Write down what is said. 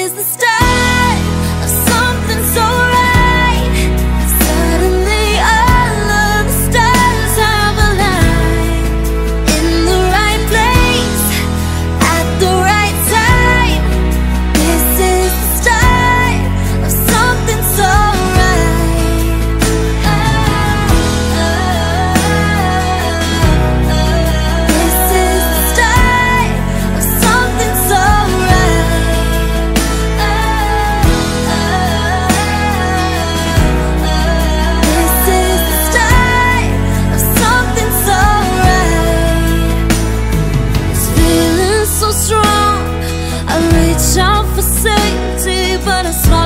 is the start of something so right. Suddenly all of the stars have aligned in the right place at the right time. This is the start of something so right. This is the start of something so right. This is the start of something so right. It's feeling so strong. I reach out for safety, but I